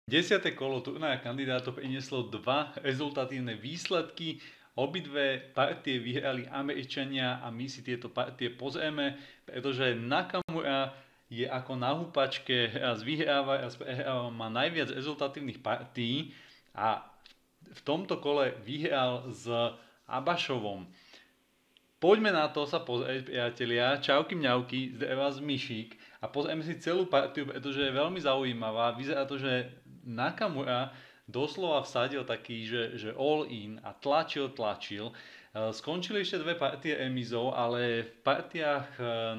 10. kolo turnaja kandidátov prinieslo dva rezultatívne výsledky. Obidve partie vyhrali Američania a my si tieto partie pozrieme, pretože Nakamura je ako na húpačke, raz vyhráva, raz prehráva, má najviac rezultatívnych partií a v tomto kole vyhral s Abašovom. Poďme na to sa pozrieť, priatelia. Čauky mňauky, zde vás Myšík a pozrieme si celú partiu, pretože je veľmi zaujímavá. Vyzerá to, že Nakamura doslova vsadil taký, že all in a tlačil. Skončili ešte dve partie remizou, ale v partiách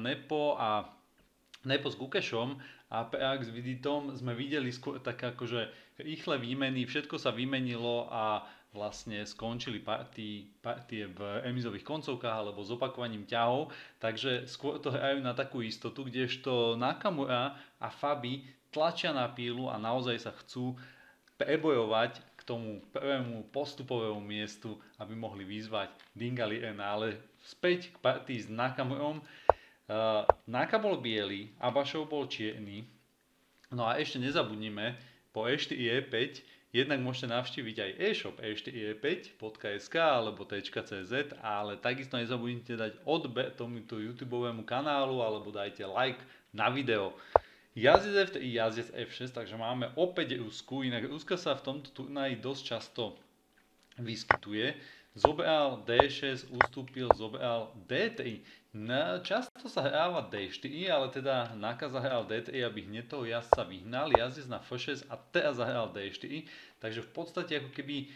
Nepo s Gukešom a Peák s Viditom sme videli skôr tak akože rýchle výmeny, všetko sa vymenilo a vlastne skončili partie v remizových koncovkách alebo s opakovaním ťahov, takže skôr to hrajú na takú istotu, kdežto Nakamura a Fabi tlačia na pílu a naozaj sa chcú prebojovať k tomu prvému postupovému miestu, aby mohli vyzvať Dinga Lirena, ale späť k partii s Nakamurom. Naka bol biely, Abašov bol čierny. No a ešte nezabudnime, po E4 E5 jednak môžete navštíviť aj e-shop e4e5.sk alebo .cz, ale takisto nezabudnite dať odber tomuto YouTubeovému kanálu alebo dajte like na video. Jazdec F3, jazdec F6, takže máme opäť Rusku, inak Ruska sa v tomto turnaji dosť často vyskytuje. Zobral D6, ustúpil, zobral D3. Často sa hráva D4, ale teda Naka zahral D3, aby hneď toho jazdca vyhnal. Jazdec na F6 a teraz zahral D4. Takže v podstate ako keby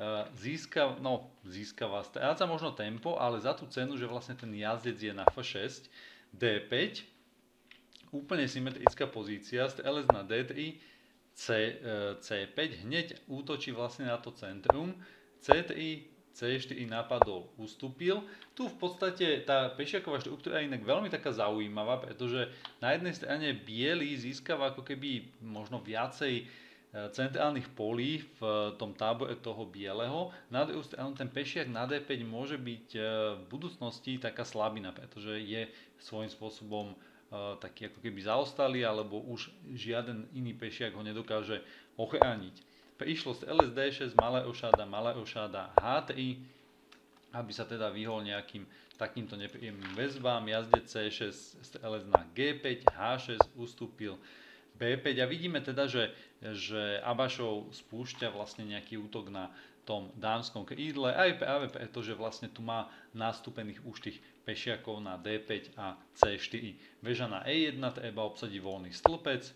získava, stráca možno tempo, ale za tú cenu, že vlastne ten jazdec je na F6, D5, úplne symetrická pozícia, strelec na D3, C5, hneď útočí vlastne na to centrum, C3, C4 napadol, ustúpil. Tu v podstate tá pešiaková štruktúra je inak veľmi taká zaujímavá, pretože na jednej strane biely získava ako keby možno viacej centrálnych polí v tom tábore toho bieleho. Na druhú stranu ten pešiak na D5 môže byť v budúcnosti taká slabina, pretože je svojím spôsobom taký ako keby zaostalý, alebo už žiaden iný pešiak ho nedokáže ochrániť. Prišlo z LSD6, malé ošáda H3, aby sa teda vyhol nejakým takýmto nepríjemným väzbám. Jazdec C6, strelec na G5, H6, ustúpil B5 a vidíme teda, že Abašov spúšťa vlastne nejaký útok na tom dámskom krídle, aj práve preto, že vlastne tu má nastúpených už tých pešiakov na D5 a C4. Veža na E1, treba obsadiť voľný stĺpec,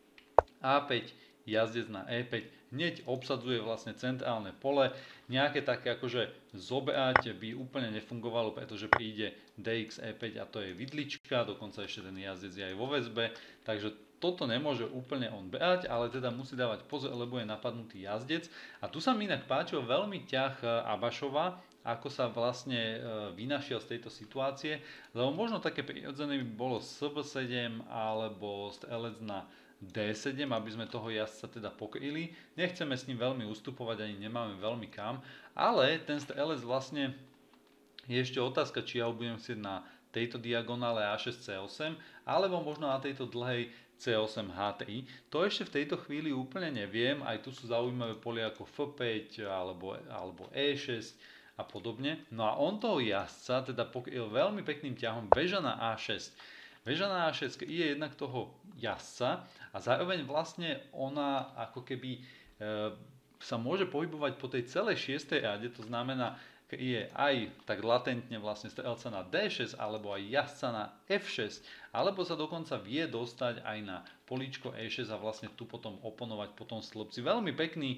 A5, jazdec na E5, hneď obsadzuje vlastne centrálne pole. Nejaké také akože zobrať by úplne nefungovalo, pretože príde DX E5 a to je vidlička, dokonca ešte ten jazdec je aj vo väzbe, takže toto nemôže úplne on brať, ale teda musí dávať pozor, lebo je napadnutý jazdec. A tu sa mi inak páčil veľmi ťah Abašova, ako sa vlastne vynašiel z tejto situácie, lebo možno také prirodzené by bolo SB7 alebo strelec na D7, aby sme toho jazdca teda pokryli. Nechceme s ním veľmi ustupovať, ani nemáme veľmi kam, ale ten strelec vlastne je ešte otázka, či ja ho budem chcieť na tejto diagonále A6 C8, alebo možno na tejto dlhej C8 H3. To ešte v tejto chvíli úplne neviem, aj tu sú zaujímavé polia ako F5 alebo E6 a podobne. No a on toho jazdca teda pokryl veľmi pekným ťahom veža na A6. Veža na A6 je jednak toho jazdca a zároveň vlastne ona ako keby sa môže pohybovať po tej celej 6. rade, to znamená, je aj tak latentne vlastne strelca na D6 alebo aj jazdca na F6, alebo sa dokonca vie dostať aj na políčko E6 a vlastne tu potom oponovať po tom stĺpci. Veľmi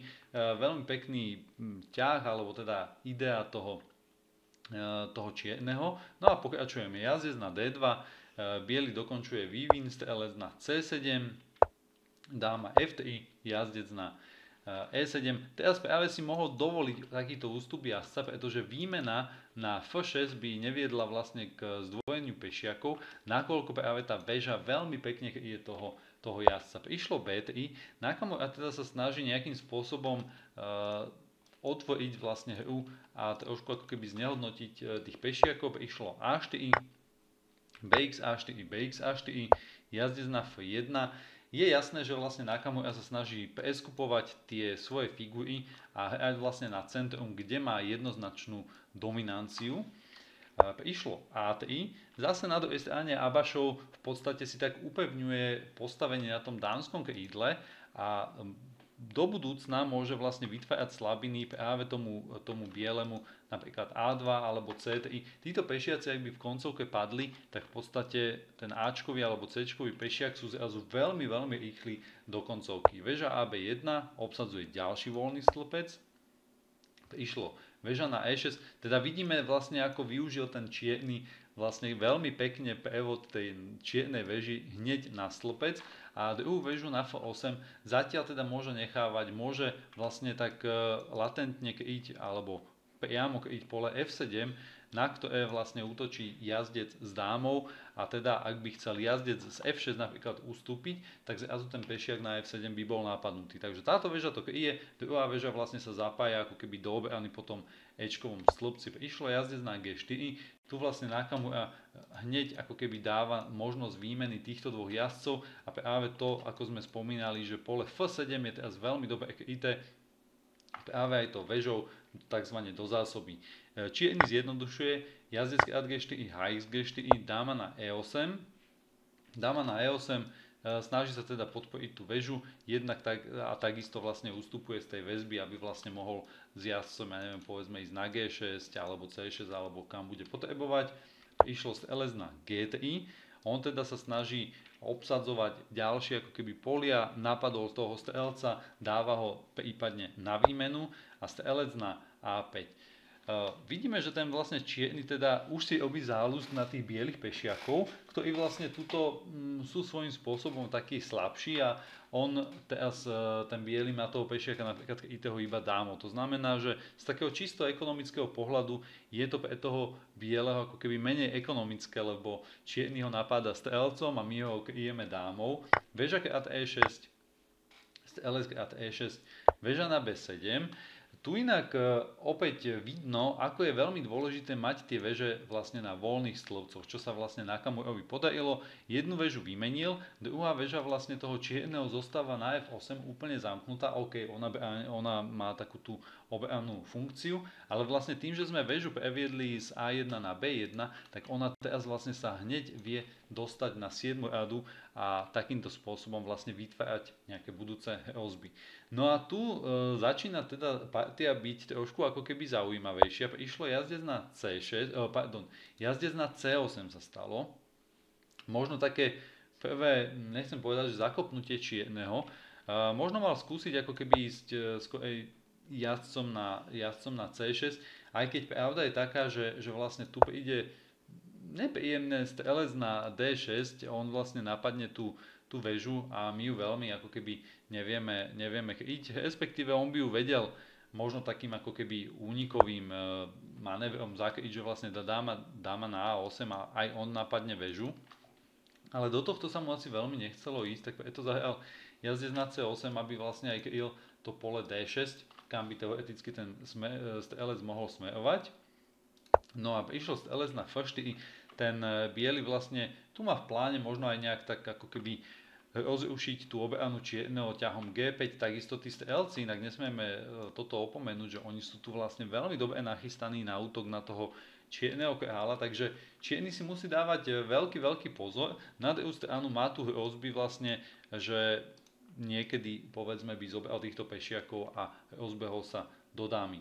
pekný ťah, alebo teda idea toho čierneho. No a pokračujeme, jazdec na D2, biely dokončuje vývin, strelec na C7, dáma F3, jazdec na E7. Teraz práve si mohol dovoliť takýto ústup jazdca, pretože výmena na F6 by neviedla vlastne k zdvojeniu pešiakov, nakoľko práve tá väža veľmi pekne kryje toho jazdca. Prišlo B3, Nakamura teda sa snaží nejakým spôsobom otvoriť vlastne hru a trošku ako keby znehodnotiť tých pešiakov. Prišlo A4, BX A4, BX A4, jazdec na F1. je jasné, že vlastne Nakamura sa snaží preskupovať tie svoje figúry a hrať vlastne na centrum, kde má jednoznačnú dominanciu. Išlo A3, zase na druhej strane Abašov v podstate si tak upevňuje postavenie na tom dánskom krídle a do budúcna môže vlastne vytvárať slabiny práve tomu bielemu, napríklad A2 alebo C3. Títo pešiaci, ak by v koncovke padli, tak v podstate ten Ačkový alebo Cčkový pešiak sú zrazu veľmi, veľmi rýchli do koncovky. Väža AB1 obsadzuje ďalší voľný stĺpec. Išlo väža na E6, teda vidíme vlastne, ako využil ten čierny vlastne veľmi pekne prevod tej čiernej väži hneď na stĺpec a druhú väžu na F8 zatiaľ teda môže nechávať, môže vlastne tak latentne kryť alebo priamo kryť pole F7, na ktoré vlastne útočí jazdec s dámou a teda ak by chcel jazdec z F6 napríklad ustúpiť, tak zrazu ten pešiak na F7 by bol napadnutý. Takže táto väža to kryje, druhá väža vlastne sa zapája ako keby do obrany po tom Ečkovom stĺpci. Išlo jazdec na G4, tu vlastne Nakamura hneď ako keby dáva možnosť výmeny týchto dvoch jazdcov a práve to, ako sme spomínali, že pole F7 je teraz veľmi dobre kryté práve aj to väžou takzvané do zásoby. Čierny zjednodušuje, jazdec krát G4, HX G4, dáma na E8. Dáma na E8 snaží sa teda podporiť tú väžu, jednak a takisto vlastne ustupuje z tej väzby, aby vlastne mohol s jazdcom, ja neviem, povedzme ísť na G6 alebo C6 alebo kam bude potrebovať. Išlo LS na G3, on teda sa snaží obsadzovať ďalšie ako keby polia, napadol toho strelca, dáva ho prípadne na výmenu a strelec na A5. Vidíme, že ten vlastne čierny teda už si robí záľusk na tých bielých pešiakov, ktorí vlastne tuto sú svojím spôsobom takí slabší a on teraz, ten biely má toho pešiaka napríklad krytého iba dámou. To znamená, že z takého čisto ekonomického pohľadu je to pre toho bieleho ako keby menej ekonomické, lebo čierny ho napáda strelcom a my ho kryjeme dámou. Väža krát E6, strelec krát E6, väža na B7. Tu inak opäť vidno, ako je veľmi dôležité mať tie väže vlastne na voľných stĺpcoch, čo sa vlastne Nakamurovi podarilo. Jednu väžu vymenil, druhá väža vlastne toho čierneho zostáva na F8 úplne zamknutá. OK, ona má takú tú obrannú funkciu, ale vlastne tým, že sme väžu previedli z A1 na B1, tak ona teraz vlastne sa hneď vie dostať na 7. radu a takýmto spôsobom vlastne vytvárať nejaké budúce hrozby. No a tu začína teda partia byť trošku ako keby zaujímavejšia. Išlo jazdec na C6, jazdec na C8 sa stalo. Možno také prvé, nechcem povedať, že zakopnutie čierneho. Možno mal skúsiť ako keby ísť skorej jazdcom na C6, aj keď pravda je taká, že vlastne tu príde nepríjemné strelec na D6, on vlastne napadne tú väžu a my ju veľmi ako keby nevieme kryť, respektíve on by ju vedel možno takým ako keby únikovým manévrom zakryť, že vlastne dáma na A8 a aj on napadne väžu. Ale do tohto sa mu asi veľmi nechcelo ísť, tak preto zahral jazdec na C8, aby vlastne aj kryl to pole D6, kam by teoreticky ten strelec mohol smerovať. No a prišiel strelec na F4, ten biely vlastne tu má v pláne možno aj nejak tak ako keby rozrušiť tú obranu čierneho ťahom G5, takisto tí strelci, inak nesmieme toto opomenúť, že oni sú tu vlastne veľmi dobre nachystaní na útok na toho čierneho kráľa, takže čierny si musí dávať veľký pozor. Na druhú stranu má tu hrozby vlastne, že niekedy povedzme by zobral týchto pešiakov a rozbehol sa do dámy.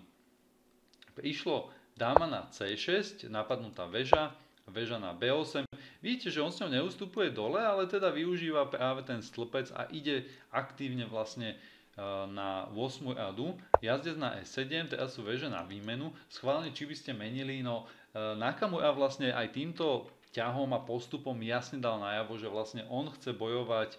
Prišlo dáma na C6, napadnutá väža na B8. Vidíte, že on s ňou neustupuje dole, ale teda využíva práve ten stĺpec a ide aktívne vlastne na 8. radu. Jazdec na E7, teraz sú väže na výmenu. Schválne, či by ste menili, no Nakamura vlastne aj týmto ťahom a postupom jasne dal najavo, že vlastne on chce bojovať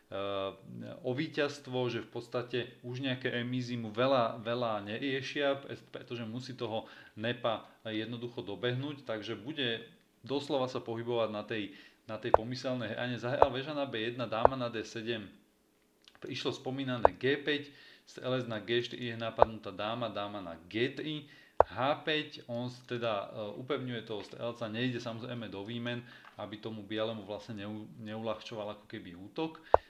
o víťazstvo, že v podstate už nejaké remízy mu veľa neriešia, pretože musí toho nepa jednoducho dobehnúť, takže bude doslova sa pohybovať na tej pomyselnej hrane. Zahral väža na B1, dáma na D7, prišlo spomínané G5, strelec na G4 je napadnutá dáma na G3, H5, on teda upevňuje toho strelca, nejde samozrejme do výmen, aby tomu bielemu vlastne neulahčoval ako keby útok.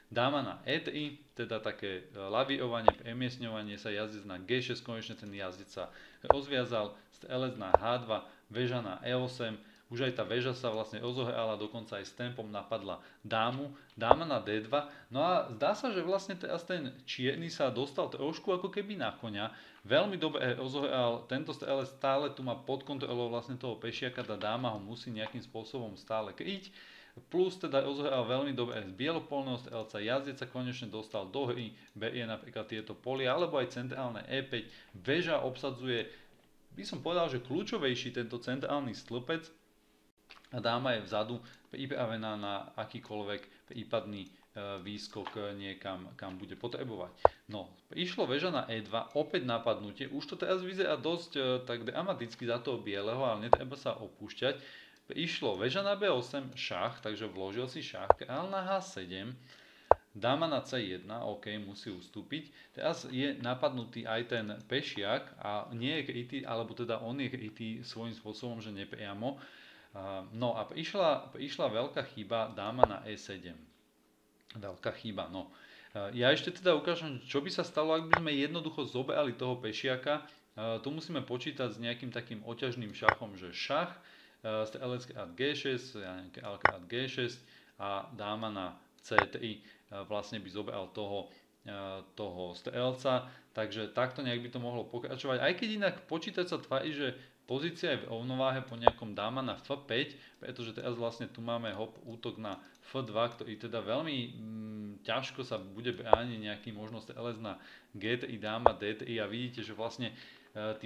Dáma na E3, teda také laviovanie, premiesňovanie sa, jazdec na G6, konečne ten jazdec sa rozviazal, LS na H2, väža na E8, už aj tá väža sa vlastne rozohrala, dokonca aj s tempom napadla dámu, dáma na D2, no a zdá sa, že vlastne teraz ten čierny sa dostal trošku ako keby na koňa, veľmi dobre rozohral, tento strelec stále tu má pod kontrolou vlastne toho pešiaka, tá dáma ho musí nejakým spôsobom stále kryť, plus teda rozohral veľmi dobre aj z bielopolného strelca, jazdec sa konečne dostal do hry, berie napríklad tieto polia, alebo aj centrálne E5, väža obsadzuje, by som povedal, že kľúčovejší tento centrálny stĺpec, a dáma je vzadu pripravená na akýkoľvek prípadný výskok niekam, kam bude potrebovať. No, išlo väža na E2, opäť napadnutie, už to teraz vyzerá dosť tak dramaticky za toho bieleho, ale netreba sa opúšťať. Išlo väža na B8, šach, takže vložil si šach, kráľ na H7, dáma na C1, OK, musí ustúpiť. Teraz je napadnutý aj ten pešiak a nie je krytý, alebo teda on je krytý svojím spôsobom, že nepriamo. No a prišla veľká chyba, dáma na E7. Veľká chyba, no. Ja ešte teda ukážem, čo by sa stalo, ak by sme jednoducho zobrali toho pešiaka. Tu musíme počítať s nejakým takým oťažným šachom, že šach, strelec krát G6, kráľ krát G6 a dáma na C3 vlastne by zobral toho strelca. Takže takto nejak by to mohlo pokračovať. Aj keď inak počítať sa tvári, že pozícia je v rovnováhe po nejakom dáma na F5, pretože teraz vlastne tu máme hop útok na F2, ktorý teda veľmi ťažko sa bude brániť nejaký možnosť LS na G3, dáma D3 a vidíte, že vlastne tí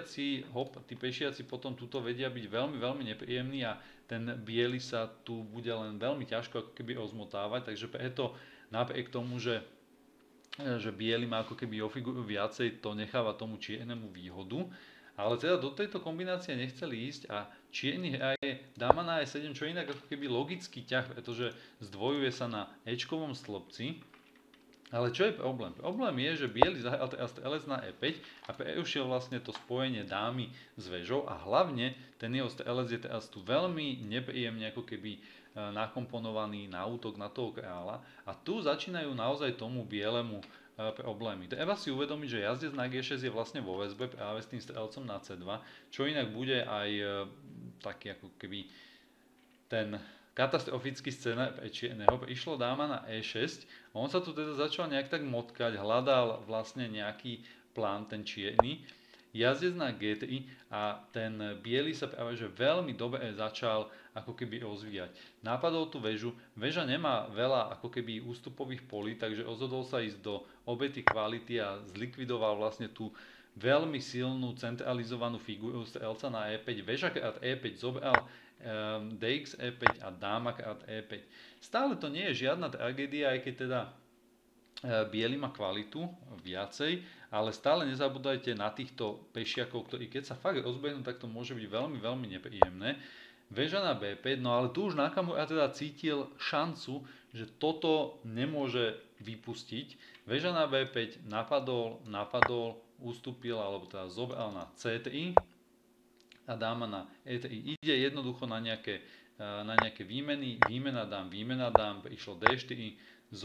pešiaci potom tuto vedia byť veľmi, veľmi nepríjemní a ten biely sa tu bude len veľmi ťažko ako keby rozmotávať, takže preto napriek tomu, že biely má ako keby o figuru viacej, to necháva tomu čiernemu výhodu. Ale teda do tejto kombinácie nechceli ísť a čierny hraje dáma na E7, čo inak ako keby logický ťah, pretože zdvojuje sa na Ečkovom stĺpci. Ale čo je problém? Problém je, že biely zahral teraz strelec na E5 a prerušil vlastne to spojenie dámy s väžou a hlavne ten jeho strelec je teraz tu veľmi nepríjemne ako keby nakomponovaný na útok na toho kráľa a tu začínajú naozaj tomu bielemu problémy. Treba si uvedomiť, že jazdec na G6 je vlastne vo väzbe práve s tým strelcom na C2, čo inak bude aj taký ako keby ten katastrofický scénar pre čierneho. Išlo dáma na E6, on sa tu teda začal nejak tak motkať, hľadal vlastne nejaký plán ten čierny, jazdec na G3 a ten biely sa práve že veľmi dobre začal ako keby rozvíjať. Napadol tú väžu, väža nemá veľa ako keby ústupových polí, takže rozhodol sa ísť do obety kvality a zlikvidoval vlastne tú veľmi silnú centralizovanú figuru strelca na E5, väža krát E5 zobral DX E5 a dáma krát E5. Stále to nie je žiadna tragédia, aj keď teda biely má kvalitu viacej, ale stále nezabúdajte na týchto pešiakov, ktorí keď sa fakt rozbehnú, tak to môže byť veľmi, veľmi nepríjemné. Väža na B5, no ale tu už Nakamura teda cítil šancu, že toto nemôže vypustiť. Väža na B5 napadol, ustúpil, alebo teda zobral na C3 a dáma na E3. Ide jednoducho na nejaké výmeny, výmena dám, išlo D4,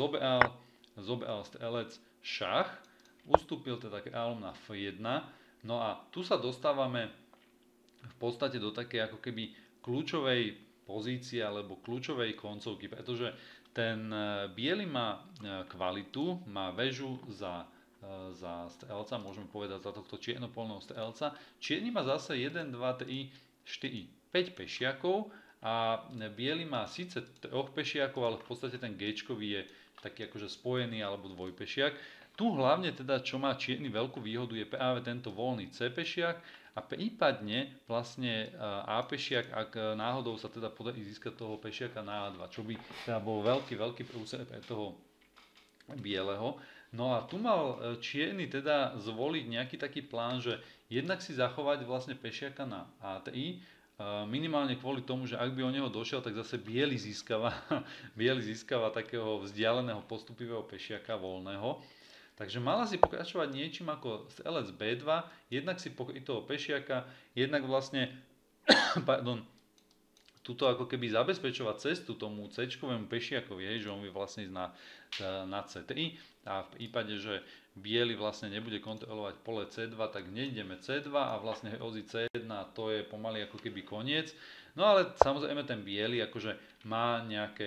zobral strelec šach, ustúpil teda kráľom na F1, no a tu sa dostávame v podstate do také ako keby kľúčovej pozície alebo kľúčovej koncovky, pretože ten biely má kvalitu, má väžu za strelca, môžeme povedať za tohto čiernopolného strelca. Čierny má zase 1, 2, 3, 4, 5 pešiakov a biely má síce 3 pešiakov, ale v podstate ten G-čkový je taký akože spojený alebo dvojpešiak. Tu hlavne teda, čo má čierny veľkú výhodu, je práve tento voľný C pešiak a prípadne vlastne A pešiak, ak náhodou sa teda podarí získať toho pešiaka na A2, čo by teda bol veľký prúser pre toho bieleho. No a tu mal čierny teda zvoliť nejaký taký plán, že jednak si zachovať vlastne pešiaka na A3, minimálne kvôli tomu, že ak by o neho došiel, tak zase biely získava takého vzdialeného postupivého pešiaka voľného. Takže mala si pokračovať niečím ako strelec B2, jednak si pokryť toho pešiaka, jednak vlastne tuto ako keby zabezpečovať cestu tomu C-čkovému pešiakovi, hej, že on vie vlastne ísť na C3 a v prípade, že biely vlastne nebude kontrolovať pole C2, tak nejdeme C2 a vlastne hrozí C1 a to je pomaly ako keby koniec. No ale samozrejme ten biely akože má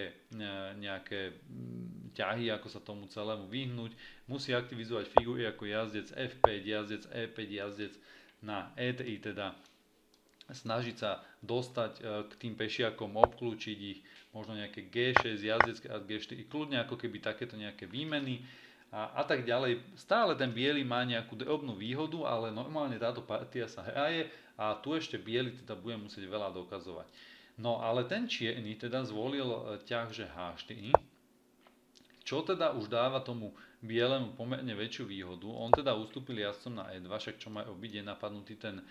nejaké ťahy, ako sa tomu celému vyhnúť. Musí aktivizovať figúry ako jazdec F5, jazdec E5, jazdec na E3, teda snažiť sa dostať k tým pešiakom, obklúčiť ich, možno nejaké G6, jazdecké a G4, kľudne ako keby takéto nejaké výmeny a tak ďalej. Stále ten biely má nejakú drobnú výhodu, ale normálne táto partia sa hraje a tu ešte biely teda bude musieť veľa dokazovať. No ale ten čierny teda zvolil ťah, že H4, čo teda už dáva tomu bielemu pomerne väčšiu výhodu. On teda ustúpil jazdcom na E2, však čo má robiť, je napadnutý ten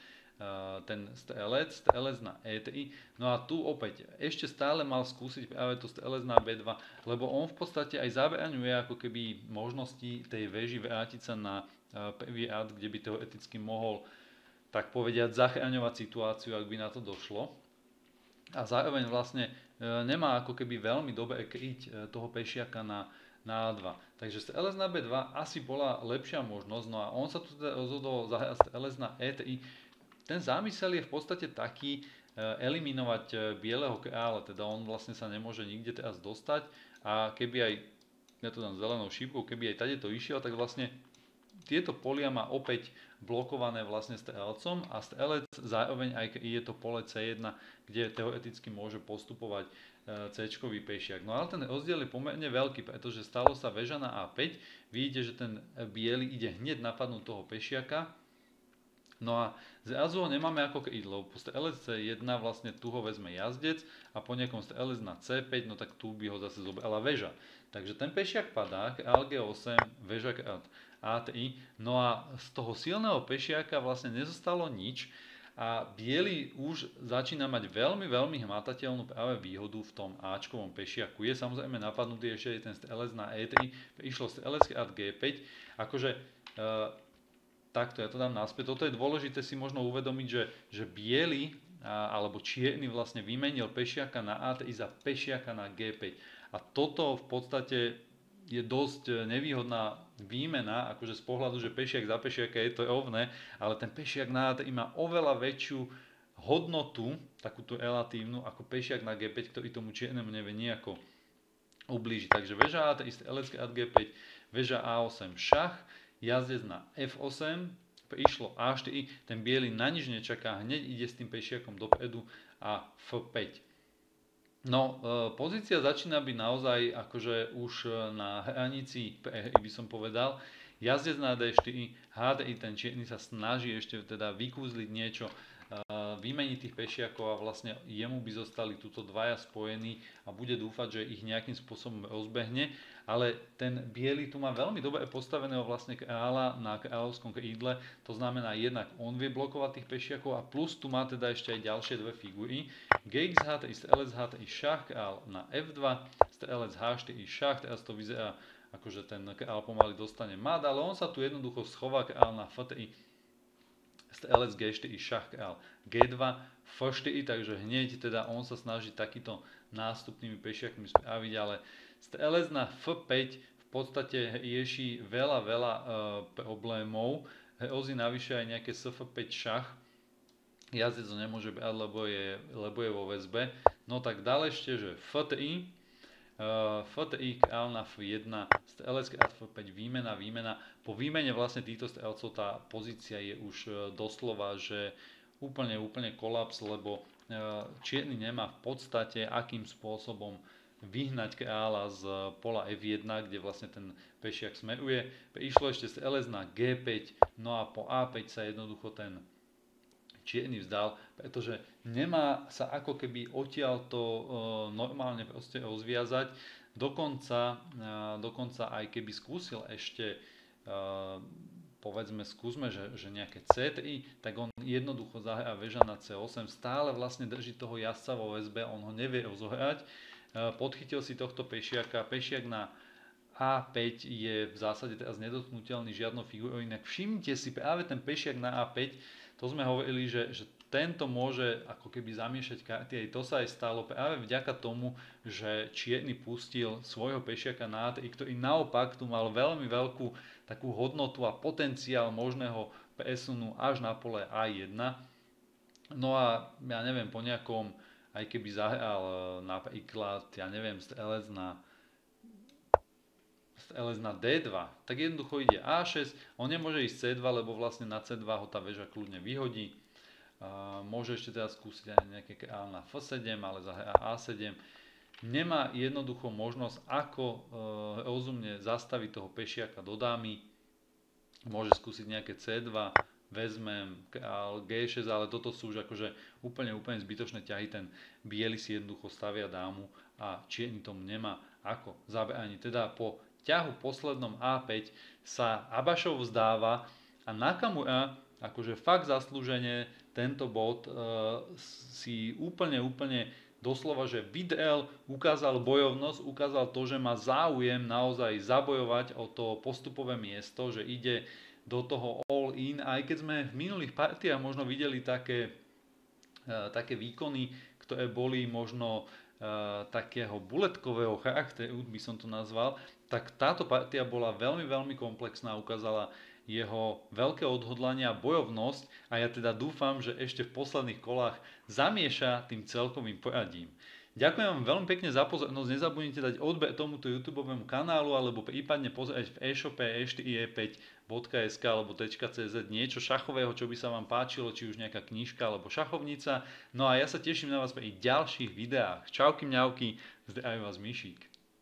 strelec na E3. No a tu opäť ešte stále mal skúsiť práve to strelec na B2, lebo on v podstate aj zabraňuje ako keby možnosti tej veži vrátiť sa na prvý rad, kde by teoreticky mohol, tak povediať, zachraňovať situáciu, ak by na to došlo. A zároveň vlastne nemá ako keby veľmi dobre kryť toho pešiaka na A2. Takže strelec na B2 asi bola lepšia možnosť, no a on sa tu teda rozhodol zahrať strelec na E3. Ten zámysel je v podstate taký, eliminovať bieleho kráľa, teda on vlastne sa nemôže nikde teraz dostať a keby aj, ja to dám zelenou šípkou, keby aj tadeto išiel, tak vlastne tieto polia má opäť blokované vlastne strelcom a strelec zároveň aj je to pole C1, kde teoreticky môže postupovať C-čkový pešiak. No ale ten rozdiel je pomerne veľký, pretože stalo sa väža na A5, vidíte, že ten biely ide hneď napadnúť toho pešiaka. No a zrazu ho nemáme ako kryť, lebo po strelec C1 vlastne tu ho vezme jazdec a po nejakom strelec na C5, no tak tu by ho zase zobrala väža. Takže ten pešiak padá, kráľ G8, väža krát A3, no a z toho silného pešiaka vlastne nezostalo nič a biely už začína mať veľmi, veľmi hmatateľnú práve výhodu v tom Ačkovom pešiaku. Je samozrejme napadnutý ešte ten strelec na E3, išlo strelec krát G5, akože takto, ja to dám naspäť. Toto je dôležité si možno uvedomiť, že biely alebo čierny vlastne vymenil pešiaka na A3 za pešiaka na G5. A toto v podstate je dosť nevýhodná výmena, akože z pohľadu, že pešiak za pešiaka je to rovné, ale ten pešiak na A3 má oveľa väčšiu hodnotu, takúto relatívnu, ako pešiak na G5, ktorý tomu čiernemu nevie nejako ublížiť. Takže väža A3, strelec krát G5, väža A8 šach, jazdec na F8, prišlo A4, ten biely na nič nečaká, hneď ide s tým pešiakom dopredu a F5. No, pozícia začína byť naozaj akože už na hranici prehry, by som povedal. Jazdec na D4, H3, ten čierny sa snaží ešte teda vykúzliť niečo, vymeniť tých pešiakov a vlastne jemu by zostali tuto dvaja spojení a bude dúfať, že ich nejakým spôsobom rozbehne, ale ten biely tu má veľmi dobre postaveného vlastne kráľa na kráľovskom krídle, to znamená jednak on vie blokovať tých pešiakov a plus tu má teda ešte aj ďalšie dve figúry, Gx H3, strelec H3 šach, kráľ na F2, strelec H4 šach, teraz to vyzerá akože ten kráľ pomaly dostane mat, ale on sa tu jednoducho schová kráľ na F3, strelec G4 šach, kráľ G2, F4, takže hneď teda on sa snaží takýto nástupnými pešiakmi spraviť, ale strelec na F5 v podstate rieši veľa problémov, hrozí navyše aj nejaké Sf5 šach, jazdec ho nemôže brať, lebo je vo väzbe, no tak dal ešte, že F3, F3, kráľ na F1, strelec krát F5, výmena. Po výmene vlastne týchto strelcov tá pozícia je už doslova, že úplne kolaps, lebo čierny nemá v podstate akým spôsobom vyhnať kráľa z pola F1, kde vlastne ten pešiak smeruje. Prišlo ešte strelec na G5, no a po A5 sa jednoducho ten čierny vzdal, pretože nemá sa ako keby odtiaľto normálne proste rozviazať. Dokonca aj keby skúsil ešte, povedzme, skúsme, že nejaké C3, tak on jednoducho zahrá väža na C8, stále vlastne drží toho jazdca vo väzbe, on ho nevie rozohrať. Podchytil si tohto pešiaka, pešiak na A5 je v zásade teraz nedotknutelný žiadnou figurou, inak všimnite si práve ten pešiak na A5, to sme hovorili, že tento môže ako keby zamiešať karty. Aj to sa aj stalo práve vďaka tomu, že čierny pustil svojho pešiaka na A3, ktorý naopak tu mal veľmi veľkú takú hodnotu a potenciál možného presunu až na pole A1. No a ja neviem, po nejakom, aj keby zahral napríklad, ja neviem, strelec na D2, tak jednoducho ide A6, on nemôže ísť C2, lebo vlastne na C2 ho tá väža kľudne vyhodí. Môže ešte teraz skúsiť aj nejaké kráľ na F7, ale zahrá A7. Nemá jednoducho možnosť, ako rozumne zastaviť toho pešiaka do dámy. Môže skúsiť nejaké C2, vezmem kráľ G6, ale toto sú už akože úplne zbytočné ťahy. Ten biely si jednoducho stavia dámu a čierny tomu nemá ako zabrániť. Teda po ťahu poslednom A5 sa Abašov vzdáva a Nakamura akože fakt zaslúžene tento bod si úplne doslova, že vydrel, ukázal bojovnosť, ukázal to, že má záujem naozaj zabojovať o to postupové miesto, že ide do toho all in, aj keď sme v minulých partiách možno videli také výkony, ktoré boli možno takého buletkového charakteru, by som to nazval, tak táto partia bola veľmi komplexná, ukázala jeho veľké odhodlanie a bojovnosť a ja teda dúfam, že ešte v posledných kolách zamieša tým celkovým poradím. Ďakujem vám veľmi pekne za pozornosť, nezabudnite dať odber tomuto YouTubeovému kanálu alebo prípadne pozrieť v e-shope e4e5.sk alebo .cz niečo šachového, čo by sa vám páčilo, či už nejaká knižka alebo šachovnica. No a ja sa teším na vás pri ďalších videách. Čauky mňauky, zdraví vás Myšík.